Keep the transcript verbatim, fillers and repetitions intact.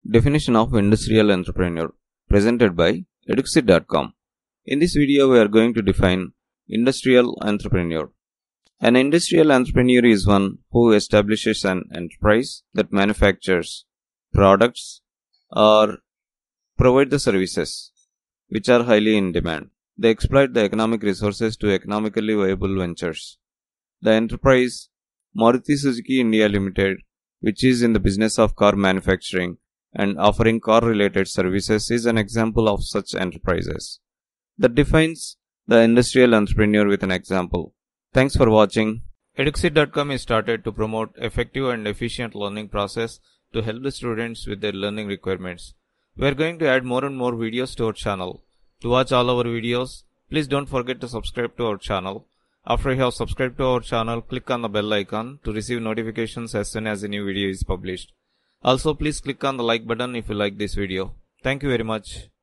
Definition of industrial entrepreneur presented by Eduxir dot com. In this video, we are going to define industrial entrepreneur. An industrial entrepreneur is one who establishes an enterprise that manufactures products or provide the services which are highly in demand. They exploit the economic resources to economically viable ventures. The enterprise Maruti Suzuki India Ltd, which is in the business of car manufacturing and offering car-related services, is an example of such enterprises. That defines the industrial entrepreneur with an example. Thanks for watching. Eduxir dot com is started to promote effective and efficient learning process to help the students with their learning requirements. We are going to add more and more videos to our channel. To watch all our videos, please don't forget to subscribe to our channel. After you have subscribed to our channel, click on the bell icon to receive notifications as soon as a new video is published. Also, please click on the like button if you like this video. Thank you very much.